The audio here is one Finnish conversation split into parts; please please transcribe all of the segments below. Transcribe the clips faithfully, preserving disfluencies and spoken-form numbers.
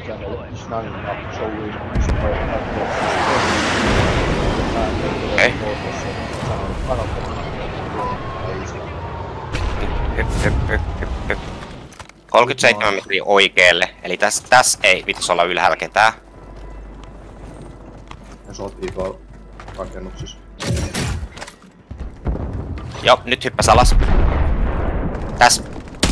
channel is now not showing super Okei. Hyp, hyp, hyp, hyp, hyp. kolmekymmentäseitsemän metriä oikealle, eli tässä täs ei pitäisi olla ylhäällä ketään. Ja sä oot Iikalla rakennuksissa. Joo, nyt hyppäs alas. Täs.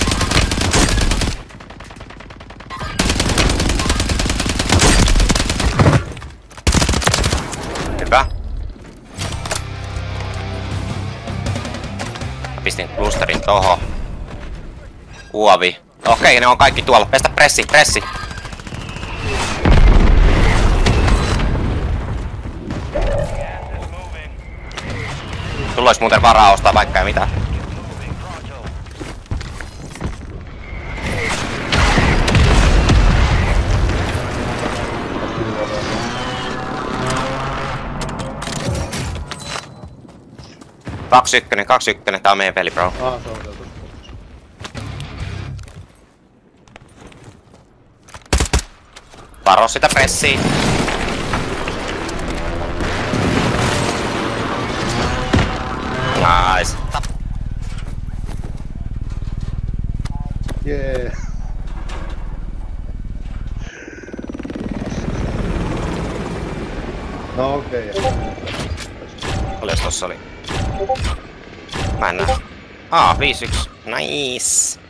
Hyvä. Pistin klusterin toho. Uovi. Okei, ne on kaikki tuolla. Pestä pressi, pressi. Sulla ois muuten varaa ostaa vaikka ja mitä. kaksi yksi, kaksi yksi, tää on meidän peli, bro. Ah, se on sieltä. Varo sitä pressiä. Nice. Jee. No okei. Okay. Olis tossa oli? Mä en näe. Aa, viisi yksi. Nice.